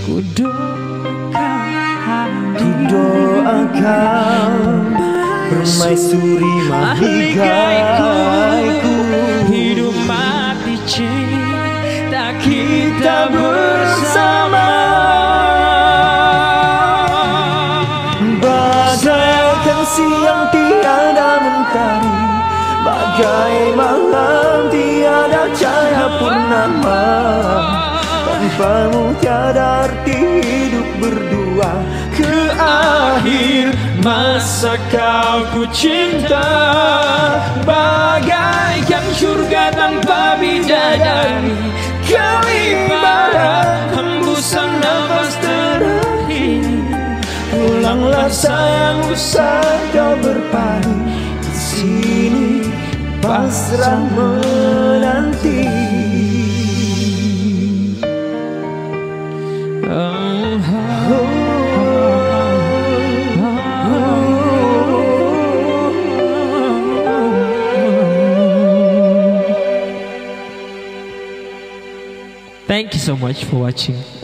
Ku doakan permaisuri mahligaiku, hidup mati cinta kita bersama. Bagaikan siang tiada mentari, bagai malam tiada cahaya purnama. Tanpamu tiada arti hidup berdua. Ke akhir masa kau ku cinta, bagaikan surga tanpa bidadari. Kau ibarat hembusan nafas terakhir. Pulanglah sayang, usah kau berpaling, di sini pasrah menanti. Thank you so much for watching.